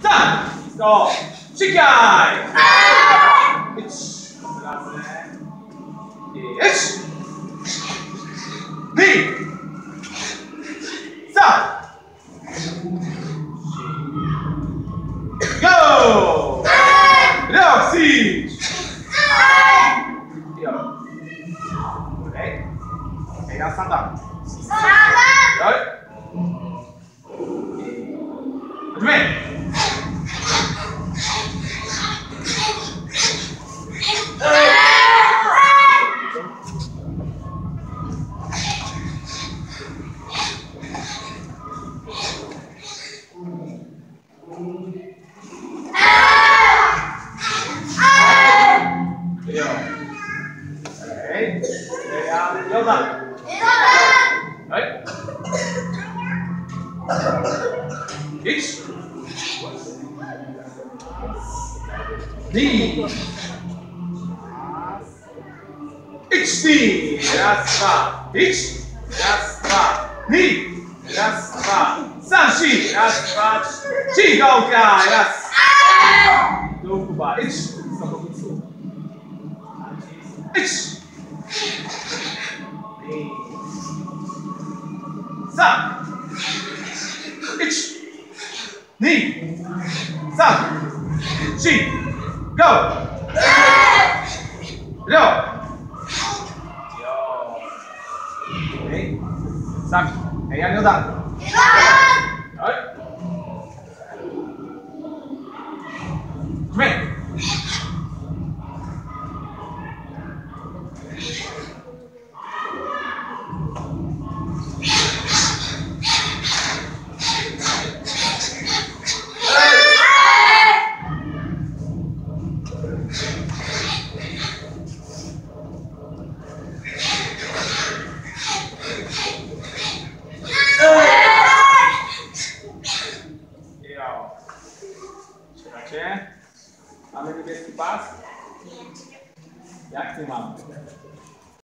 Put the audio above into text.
3, go, czekaj! Razem. Jedź! Dij! Sam! Go! Roxy! Jo. Okej. Okej, ja sam dam. Rồi. Dwie. X D X D raz, dwa X raz, dwa D raz, dwa Sam si raz, dwa trzy gołka raz do Kuba X samochodu X Sam X D Sam si go Ro Okej. Sami. Ej, ja nie oddam. Oj. Drzwi. Czekacie? Mamy niebieski pas? Jak nie mamy?